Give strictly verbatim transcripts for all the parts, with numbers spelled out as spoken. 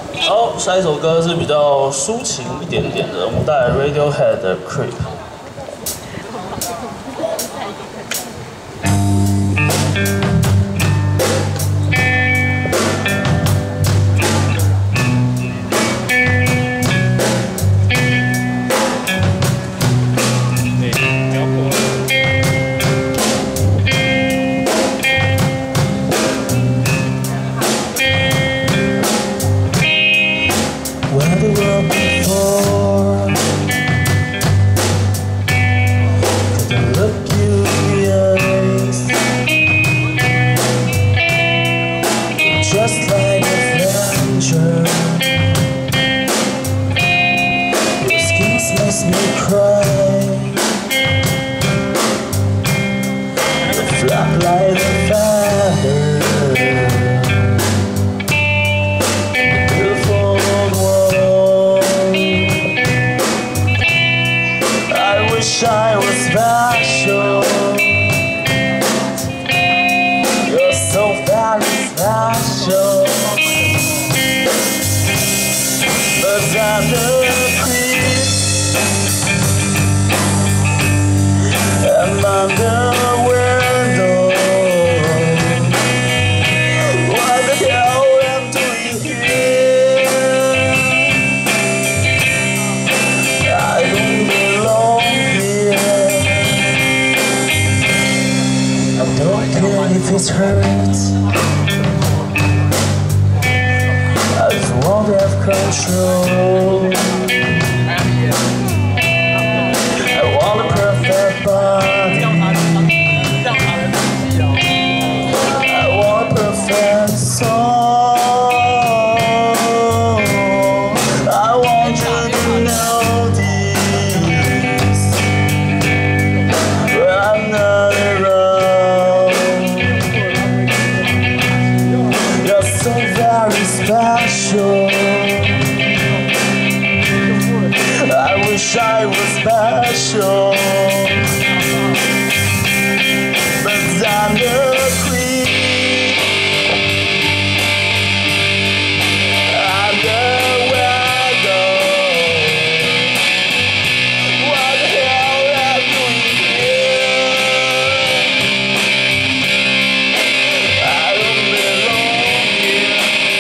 好，下一首歌是比较抒情一点点的，我们带来 Radiohead 的 Creep。 Just like a adventure, your skins makes me cry. You flap like a feather, beautiful world. I wish I was special. You're so very special. But I'm the creep, I'm under the window. What the hell am I doing here? I don't belong here. I don't care if it hurts. I just want to have control. I want a perfect body. I want a perfect soul. I want you to know this, but I'm not around. You're so very special. I wish I was special, but I'm the creep. I'm the weather. What the hell am I doing here? I don't belong here.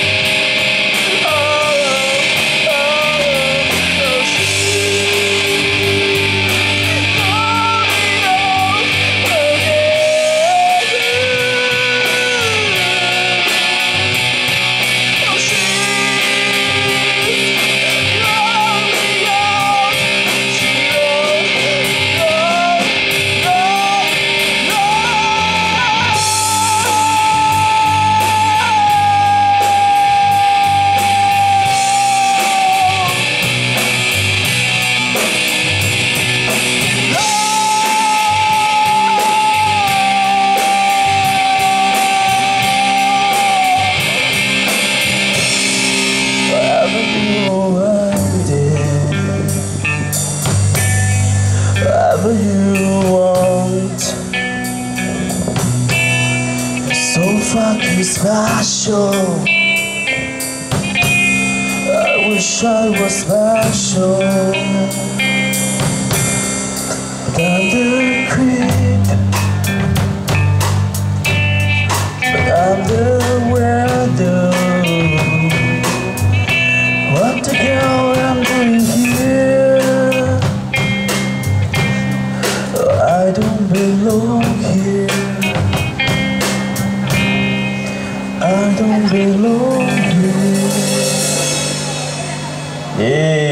Oh, oh, oh, shit. Whatever you want, you're so fucking special. I wish I was special, but I'm the creep, but I'm the weirdo. What the hell am I doing here? I don't belong here. I don't belong here. Yeah.